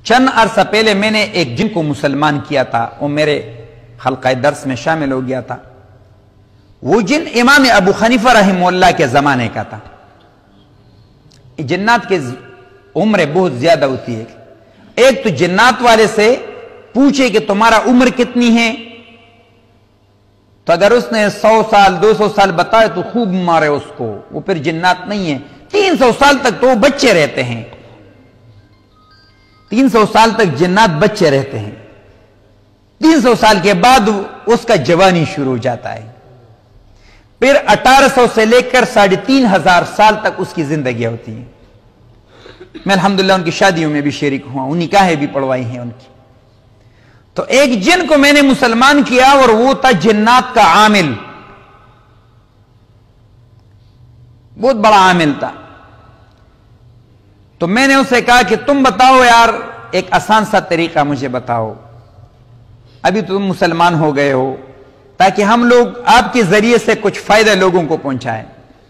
چند عرصہ پہلے میں نے ایک جن کو مسلمان کیا تھا، وہ میرے حلقہ درس میں شامل ہو گیا تھا۔ وہ جن امام ابو حنیفہ رحمہ اللہ کے زمانے کا تھا۔ جنات کی عمر بہت زیادہ ہوتی ہے۔ ایک تو جنات والے سے پوچھے کہ تمہارا عمر کتنی ہے، تو اگر اس نے 100 سال 200 سال بتائے تو خوب مارے اس کو، وہ پھر جنات نہیں ہے۔ 300 سال تک تو وہ بچے رہتے ہیں، 300 سال تک جنات بچے رہتے ہیں۔ 300 سال کے بعد اس کا جوانی شروع ہو جاتا ہے۔ پھر 1800 سے لے کر 3500 سال تک اس کی زندگی ہوتی ہے۔ میں الحمدللہ ان کی شادیوں میں بھی شریک ہوا، ان نکاحیں بھی پڑھوائی ہیں ان کی۔ تو ایک جن کو میں نے مسلمان کیا اور وہ تھا جنات کا عامل، بہت بڑا عامل تھا۔ تو میں نے اسے کہا کہ تم بتاؤ یار، ایک آسان سا طریقہ مجھے بتاؤ، ابھی تم مسلمان ہو گئے ہو، تاکہ ہم لوگ آپ کے ذریعے سے کچھ فائدہ لوگوں کو پہنچائیں۔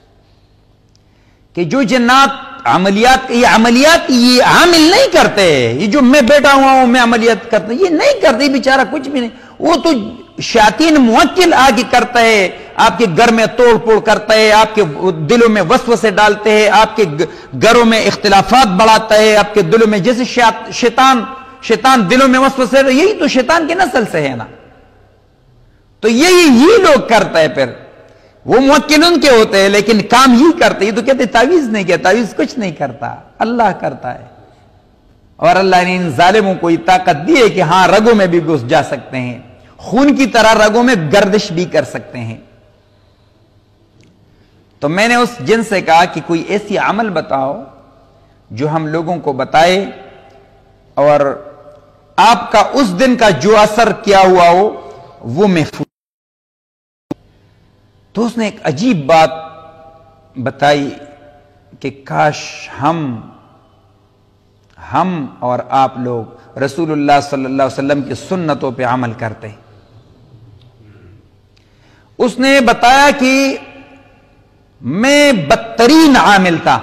کہ جو جنات یہ عامل نہیں کرتے، یہ جو میں بیٹھا ہوا ہوں میں عملیات کرتا، یہ نہیں کرتے، بیچارہ کچھ بھی نہیں، وہ تو شیاطین موکل آگے کرتا ہے، آپ کے گھر میں توڑ پھوڑ کرتا ہے، آپ کے دلوں میں وسوسے ڈالتے ہیں، آپ کے گھروں میں اختلافات بڑھاتا ہے، آپ کے دلوں میں جیسے شیطان دلوں میں وسوسے، یہی تو شیطان کی نسل سے ہے نا۔ تو یہی لوگ کرتا ہے، پھر وہ موکل ان کے ہوتے ہیں لیکن کام ہی کرتے۔ یہ تو کہتے تعویذ نہیں کیا، تعویذ کچھ نہیں کرتا، اللہ کرتا ہے۔ اور اللہ نے ان ظالموں کو یہ طاقت دی ہے کہ ہاں رگوں میں بھی گھس جا سکتے ہیں، خون کی طرح رگوں میں گردش بھی کر سکتے ہیں۔ تو میں نے اس جن سے کہا کہ کوئی ایسی عمل بتاؤ جو ہم لوگوں کو بتائے اور آپ کا اس دن کا جو اثر کیا ہوا ہو وہ محفوظ۔ تو اس نے ایک عجیب بات بتائی کہ کاش ہم اور آپ لوگ رسول اللہ صلی اللہ علیہ وسلم کی سنتوں پہ عمل کرتے۔ اس نے بتایا کہ میں بدترین عامل تھا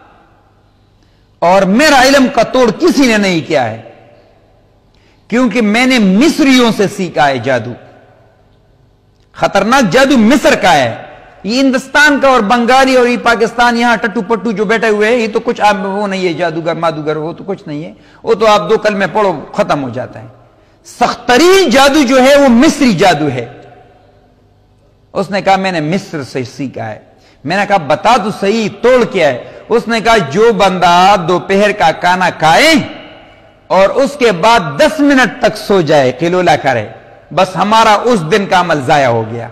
اور میرا علم کا توڑ کسی نے نہیں کیا ہے، کیونکہ میں نے مصریوں سے سیکھا ہے جادو۔ خطرناک جادو مصر کا ہے، یہ ہندوستان کا اور بنگالی اور یہ پاکستان یہاں ٹٹو پٹو جو بیٹھے ہوئے ہیں، یہ تو کچھ وہ نہیں ہے، جادوگر مادوگر وہ تو کچھ نہیں ہے، وہ تو آپ 2 کلمے پڑھو ختم ہو جاتا ہے۔ سخت ترین جادو جو ہے وہ مصری جادو ہے۔ اس نے کہا میں نے مصر سے سیکھا ہے۔ میں نے کہا بتا تو صحیح توڑ کیا ہے؟ اس نے کہا جو بندہ دوپہر کا کھانا کھائے اور اس کے بعد 10 منٹ تک سو جائے، قلولہ کرے، بس ہمارا اس دن کا عمل ضائع ہو گیا۔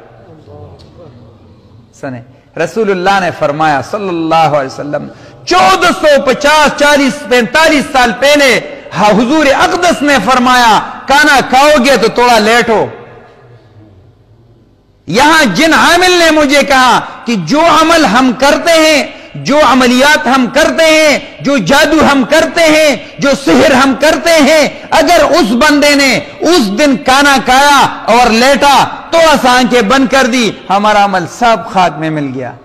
سنیں رسول اللہ نے فرمایا صلی اللہ علیہ وسلم 1450 40 45 سال پہلے حضور اقدس نے فرمایا کھانا کھاؤ گے تو تھوڑا لیٹو۔ یہاں جن عامل نے مجھے کہا کہ جو عمل ہم کرتے ہیں، جو عملیات ہم کرتے ہیں، جو جادو ہم کرتے ہیں، جو سحر ہم کرتے ہیں، اگر اس بندے نے اس دن کھانا کھایا اور لیٹا تو آنکھیں بند کر دی، ہمارا عمل سب خاک میں مل گیا۔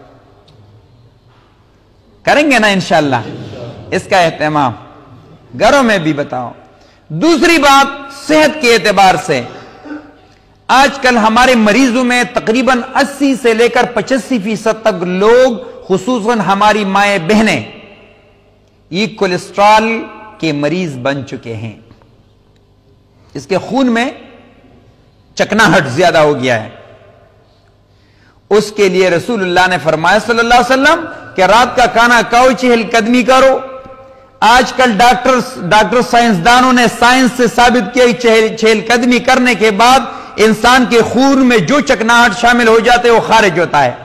کریں گے نا انشاءاللہ اس کا اہتمام، گھروں میں بھی بتاؤ۔ دوسری بات صحت کے اعتبار سے، آج کل ہمارے مریضوں میں تقریباً 80 سے لے کر 85% تک لوگ، خصوصاً ہماری مائیں بہنیں، یہ کولیسٹرول کے مریض بن چکے ہیں۔ اس کے خون میں چکناہٹ زیادہ ہو گیا ہے۔ اس کے لیے رسول اللہ نے فرمایا صلی اللہ علیہ وسلم کہ رات کا کھانا کھاؤ، چہل قدمی کرو۔ آج کل ڈاکٹر سائنسدانوں نے سائنس سے ثابت کیا چہل قدمی کرنے کے بعد انسان کے خون میں جو چکناہٹ شامل ہو جاتے وہ خارج ہوتا ہے۔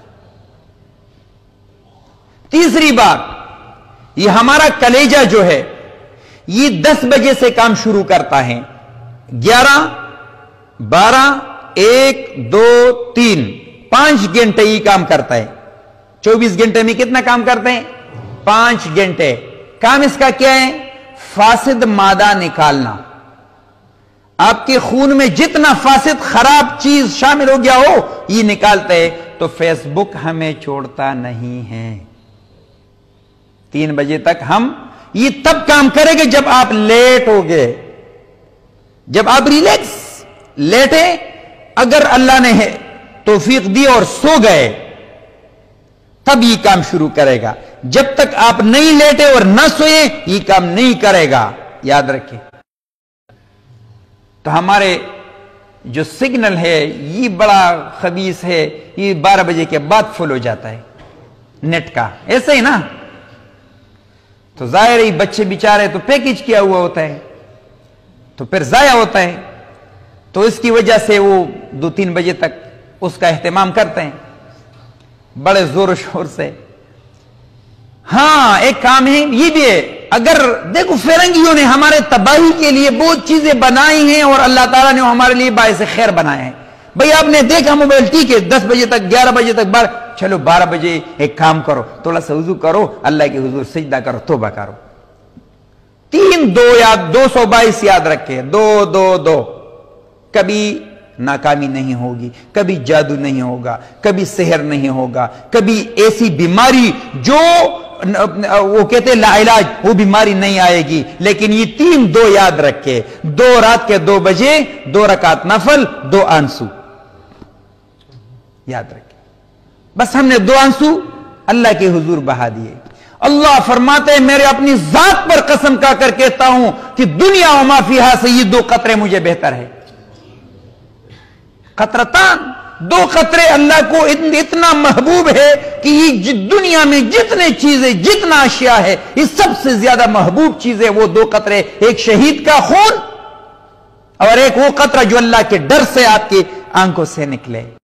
تیسری بات، یہ ہمارا کلیجہ جو ہے یہ 10 بجے سے کام شروع کرتا ہے، 11 12 1 2 3 5 گھنٹے یہ کام کرتا ہے۔ 24 گھنٹے میں کتنا کام کرتے ہیں؟ 5 گھنٹے۔ کام اس کا کیا ہے؟ فاسد مادہ نکالنا۔ آپ کے خون میں جتنا فاسد خراب چیز شامل ہو گیا ہو یہ نکالتے ہیں۔ تو فیس بک ہمیں چھوڑتا نہیں ہے، 3 بجے تک ہم یہ تب کام کرے گا جب آپ لیٹ ہو گئے، جب آپ ریلیکس لیٹے، اگر اللہ نے توفیق دی اور سو گئے تب یہ کام شروع کرے گا. جب تک آپ نہیں لیٹے اور نہ سوئے یہ کام نہیں کرے گا، یاد رکھیں. تو ہمارے جو سگنل ہے یہ بڑا خبیث ہے، یہ 12 بجے کے بعد فل ہو جاتا ہے نیٹ کا، ایسے ہی نا. تو ظاہر ہی بچے بیچارے تو پیکج کیا ہوا ہوتا ہے تو پھر ضائع ہوتا ہے، تو اس کی وجہ سے وہ 2-3 بجے تک اس کا اہتمام کرتے ہیں بڑے زور و شور سے. ہاں ایک کام ہے یہ بھی ہے، اگر دیکھو فرنگیوں نے ہمارے تباہی کے لیے بہت چیزیں بنائی ہیں اور اللہ تعالیٰ نے ہمارے لیے باعث خیر بنائے ہیں. بھئی آپ نے دیکھا موبائل ٹھیک ہے 10 بجے تک 11 بجے تک چلو 12 بجے ایک کام کرو، تھوڑا سا وضو کرو، اللہ کے حضور سجدہ کرو، توبہ کرو. 3-2 یاد 222 یاد رکھے، 2-2-2. کبھی ناکامی نہیں ہوگی، کبھی جادو نہیں ہوگا، کبھی سحر نہیں ہوگا، کبھی ایسی بیماری جو وہ کہتے لا علاج وہ بیماری نہیں آئے گی. لیکن یہ 3-2 یاد رکھے، 2 رات کے 2 بجے 2 رکعت نفل، 2 آنسو یاد رکھے. بس ہم نے 2 آنسو اللہ کے حضور بہا دیے. اللہ فرماتے ہیں میرے اپنی ذات پر قسم کھا کر کہتا ہوں کہ دنیا و ما فیہا سے یہ 2 قطرے مجھے بہتر ہے. قطرتان، 2 قطرے اللہ کو اتنا محبوب ہے کہ یہ دنیا میں جتنے چیزیں جتنا اشیاء ہے یہ سب سے زیادہ محبوب چیز ہے وہ 2 قطرے، ایک شہید کا خون اور ایک وہ قطرہ جو اللہ کے ڈر سے آپ کی آنکھوں سے نکلے.